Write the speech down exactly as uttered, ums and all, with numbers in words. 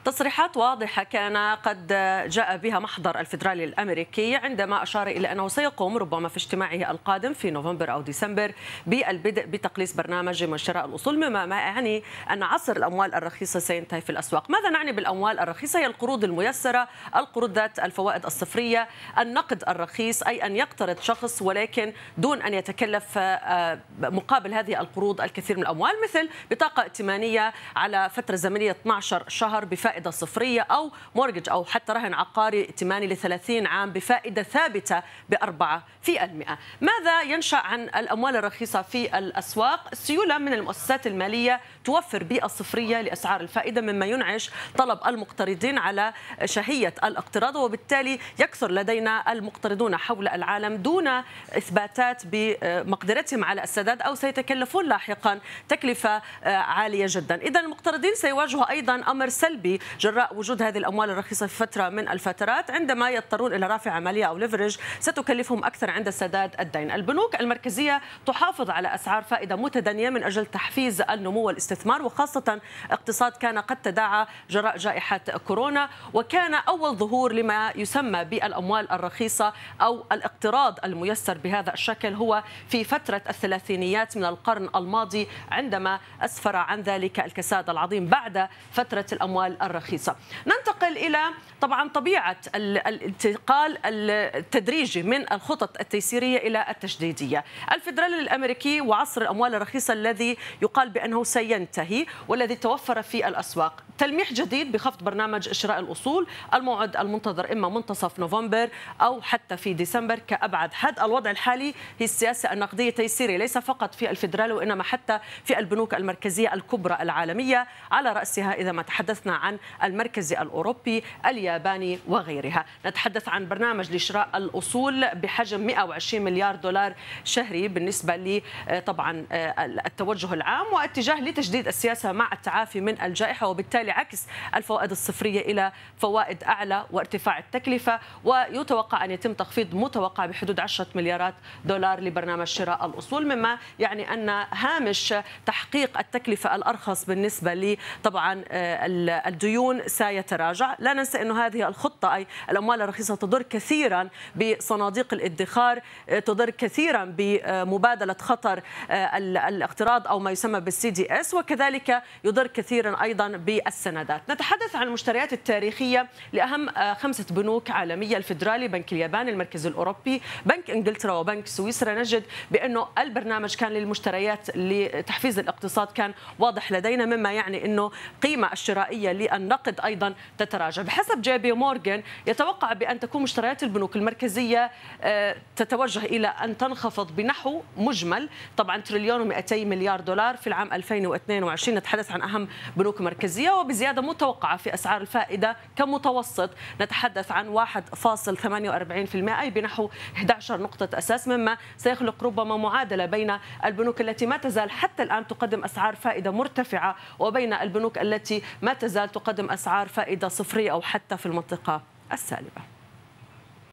تصريحات واضحة كان قد جاء بها محضر الفيدرالي الأمريكي عندما أشار إلى أنه سيقوم ربما في اجتماعه القادم في نوفمبر أو ديسمبر بالبدء بتقليص برنامج من شراء الأصول، مما ما يعني أن عصر الأموال الرخيصة سينتهي في الأسواق. ماذا نعني بالأموال الرخيصة؟ هي القروض الميسرة، القروض ذات الفوائد الصفرية، النقد الرخيص، أي أن يقترض شخص ولكن دون أن يتكلف مقابل هذه القروض الكثير من الأموال، مثل بطاقة ائتمانية على فترة زمنية اثني عشر شهر بفائدة صفرية، أو مورجج أو حتى رهن عقاري ائتماني لثلاثين عام بفائدة ثابتة بأربعة في المئة. ماذا ينشأ عن الأموال الرخيصة في الأسواق؟ السيولة من المؤسسات المالية توفر بيئة صفرية لأسعار الفائدة، مما ينعش طلب المقترضين على شهية الاقتراض، وبالتالي يكثر لدينا المقترضون حول العالم دون إثباتات بمقدرتهم على السداد أو سيتكلفون لاحقا تكلفة عالية جدا. إذا المقترضين سيواجهوا أيضا أمر سلبي جراء وجود هذه الأموال الرخيصة في فترة من الفترات، عندما يضطرون إلى رافع عملية أو ليفرج ستكلفهم أكثر عند سداد الدين. البنوك المركزية تحافظ على أسعار فائدة متدنية من أجل تحفيز النمو والاستثمار، وخاصة اقتصاد كان قد تداعى جراء جائحة كورونا، وكان أول ظهور لما يسمى بالأموال الرخيصة أو الاقتراض الميسر بهذا الشكل هو في فترة الثلاثينيات من القرن الماضي، عندما أسفر عن ذلك الكساد العظيم بعد فترة الأموال الرخيصة. ننتقل إلى طبعا طبيعة الانتقال التدريجي من الخطط التيسيرية إلى التشديدية. الفيدرالي الأمريكي وعصر الأموال الرخيصة الذي يقال بأنه سينتهي والذي توفر في الأسواق، تلميح جديد بخفض برنامج شراء الأصول، الموعد المنتظر إما منتصف نوفمبر أو حتى في ديسمبر كأبعد حد. الوضع الحالي هي السياسة النقدية التيسيرية ليس فقط في الفيدرالي وإنما حتى في البنوك المركزية الكبرى العالمية، على رأسها إذا ما تحدثنا عن المركزي الأوروبي، الياباني وغيرها. نتحدث عن برنامج لشراء الأصول بحجم مئة وعشرين مليار دولار شهري بالنسبة لي طبعا التوجه العام واتجاه لتجديد السياسة مع التعافي من الجائحة، وبالتالي عكس الفوائد الصفرية إلى فوائد أعلى وارتفاع التكلفة، ويتوقع أن يتم تخفيض متوقع بحدود عشرة مليارات دولار لبرنامج شراء الأصول، مما يعني أن هامش تحقيق التكلفة الأرخص بالنسبة لي طبعا الديون سيتراجع. لا ننسى أن هذه الخطة أي الأموال الرخيصة تضر كثيرا بصناديق الادخار، تضر كثيرا بمبادلة خطر الاقتراض أو ما يسمى بالسي دي اس، وكذلك يضر كثيرا أيضا بالسندات. نتحدث عن المشتريات التاريخية لأهم خمسة بنوك عالمية: الفيدرالي، بنك اليابان، المركزي الأوروبي، بنك إنجلترا، وبنك سويسرا. نجد بأنه البرنامج كان للمشتريات لتحفيز الاقتصاد كان واضح لدينا، مما يعني أنه قيمة الشرائية للنقد أيضا تتراجع. بحسب جي بي مورغان يتوقع بأن تكون مشتريات البنوك المركزية تتوجه إلى أن تنخفض بنحو مجمل طبعا تريليون ومئتي مليار دولار في العام ألفين واثنين وعشرين. نتحدث عن أهم بنوك مركزية، وبزيادة متوقعة في أسعار الفائدة كمتوسط نتحدث عن واحد فاصل ثمانية وأربعين بالمئة أي بنحو أحد عشر نقطة أساس، مما سيخلق ربما معادلة بين البنوك التي ما تزال حتى الآن تقدم أسعار فائدة مرتفعة وبين البنوك التي ما تزال تقدم أسعار فائدة صفرية أو حتى في المنطقة السالبة.